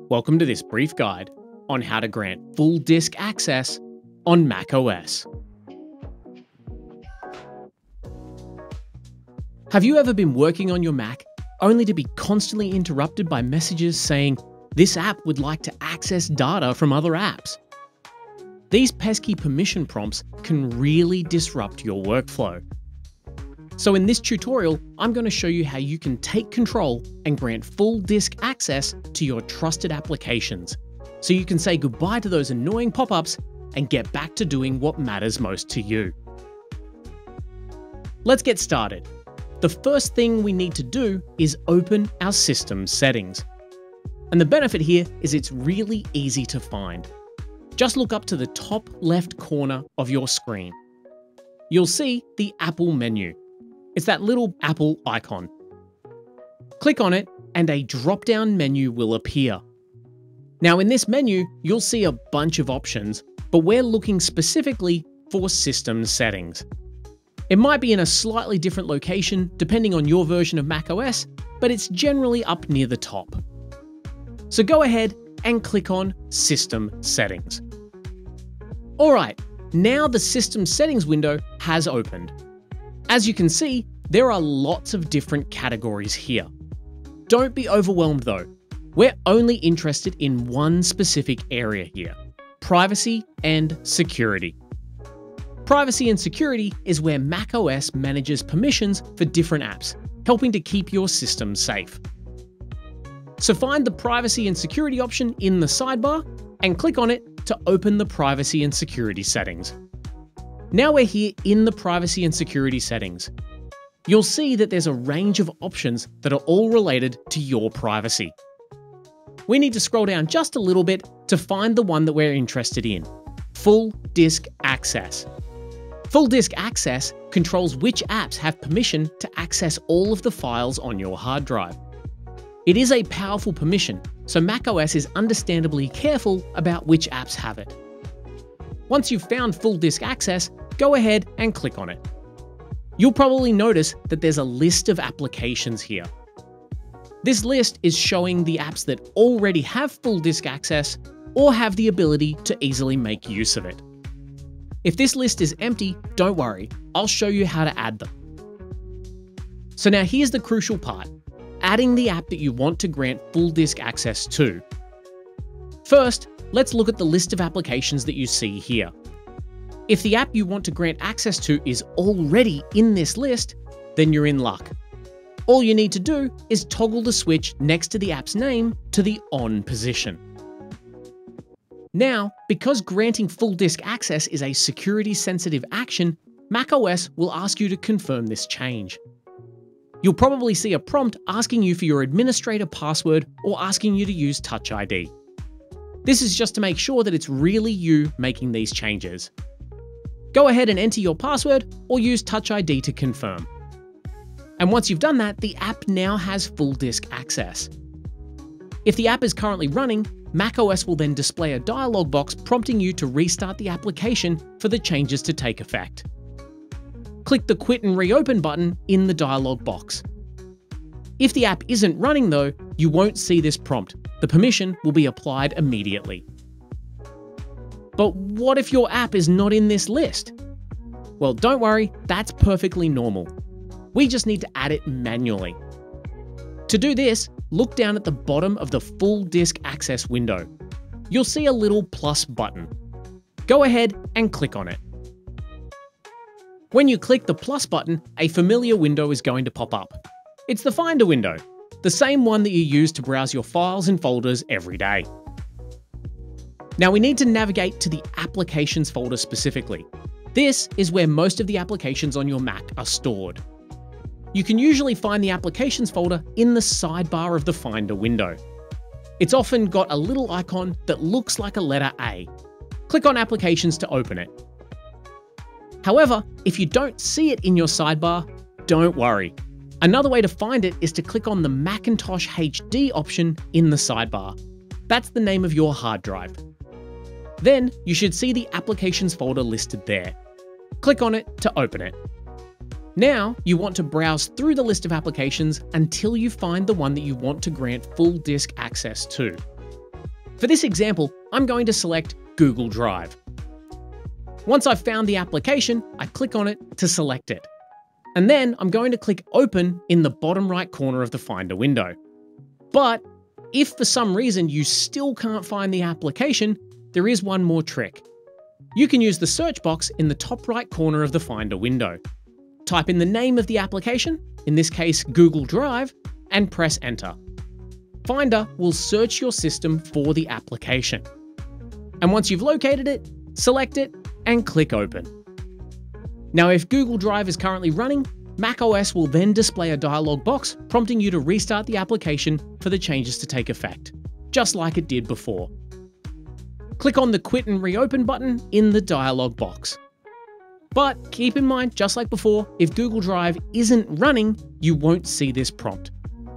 Welcome to this brief guide on how to grant full disk access on macOS. Have you ever been working on your Mac only to be constantly interrupted by messages saying, "This app would like to access data from other apps"? These pesky permission prompts can really disrupt your workflow. So in this tutorial, I'm going to show you how you can take control and grant full disk access to your trusted applications, so you can say goodbye to those annoying pop-ups and get back to doing what matters most to you. Let's get started. The first thing we need to do is open our system settings. And the benefit here is it's really easy to find. Just look up to the top left corner of your screen. You'll see the Apple menu. It's that little Apple icon. Click on it and a drop-down menu will appear. Now in this menu, you'll see a bunch of options, but we're looking specifically for system settings. It might be in a slightly different location depending on your version of macOS, but it's generally up near the top. So go ahead and click on System Settings. Alright, now the System Settings window has opened. As you can see, there are lots of different categories here. Don't be overwhelmed though. We're only interested in one specific area here: privacy and security. Privacy and security is where macOS manages permissions for different apps, helping to keep your system safe. So find the privacy and security option in the sidebar and click on it to open the privacy and security settings. Now we're here in the privacy and security settings. You'll see that there's a range of options that are all related to your privacy. We need to scroll down just a little bit to find the one that we're interested in: full disk access. Full disk access controls which apps have permission to access all of the files on your hard drive. It is a powerful permission, so macOS is understandably careful about which apps have it. Once you've found full disk access, go ahead and click on it. You'll probably notice that there's a list of applications here. This list is showing the apps that already have full disk access or have the ability to easily make use of it. If this list is empty, don't worry, I'll show you how to add them. So now here's the crucial part: adding the app that you want to grant full disk access to. First, let's look at the list of applications that you see here. If the app you want to grant access to is already in this list, then you're in luck. All you need to do is toggle the switch next to the app's name to the on position. Now, because granting full disk access is a security-sensitive action, macOS will ask you to confirm this change. You'll probably see a prompt asking you for your administrator password or asking you to use Touch ID. This is just to make sure that it's really you making these changes. Go ahead and enter your password or use Touch ID to confirm. And once you've done that, the app now has full disk access. If the app is currently running, macOS will then display a dialog box prompting you to restart the application for the changes to take effect. Click the Quit and Reopen button in the dialog box. If the app isn't running though, you won't see this prompt. The permission will be applied immediately. But what if your app is not in this list? Well, don't worry, that's perfectly normal. We just need to add it manually. To do this, look down at the bottom of the full disk access window. You'll see a little plus button. Go ahead and click on it. When you click the plus button, a familiar window is going to pop up. It's the Finder window, the same one that you use to browse your files and folders every day. Now we need to navigate to the Applications folder specifically. This is where most of the applications on your Mac are stored. You can usually find the Applications folder in the sidebar of the Finder window. It's often got a little icon that looks like a letter A. Click on Applications to open it. However, if you don't see it in your sidebar, don't worry. Another way to find it is to click on the Macintosh HD option in the sidebar. That's the name of your hard drive. Then you should see the Applications folder listed there. Click on it to open it. Now, you want to browse through the list of applications until you find the one that you want to grant full disk access to. For this example, I'm going to select Google Drive. Once I've found the application, I click on it to select it. And then I'm going to click Open in the bottom right corner of the Finder window. But if for some reason you still can't find the application, there is one more trick. You can use the search box in the top right corner of the Finder window. Type in the name of the application, in this case Google Drive, and press Enter. Finder will search your system for the application. And once you've located it, select it and click Open. Now, if Google Drive is currently running, macOS will then display a dialog box prompting you to restart the application for the changes to take effect, just like it did before. Click on the Quit and Reopen button in the dialog box. But keep in mind, just like before, if Google Drive isn't running, you won't see this prompt.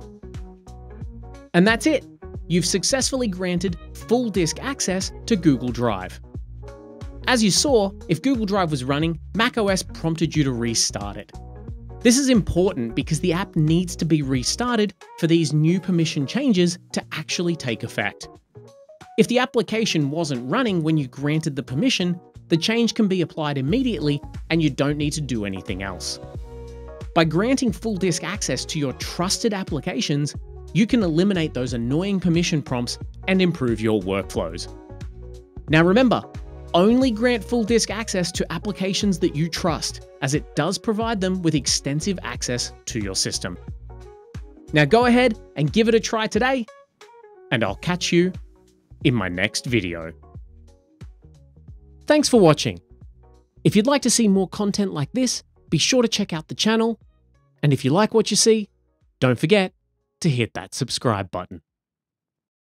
And that's it. You've successfully granted full disk access to Google Drive. As you saw, if Google Drive was running, macOS prompted you to restart it. This is important because the app needs to be restarted for these new permission changes to actually take effect. If the application wasn't running when you granted the permission, the change can be applied immediately and you don't need to do anything else. By granting full disk access to your trusted applications, you can eliminate those annoying permission prompts and improve your workflows. Now remember, only grant full disk access to applications that you trust, as it does provide them with extensive access to your system. Now go ahead and give it a try today, and I'll catch you in my next video. Thanks for watching. If you'd like to see more content like this, be sure to check out the channel, and if you like what you see, don't forget to hit that subscribe button.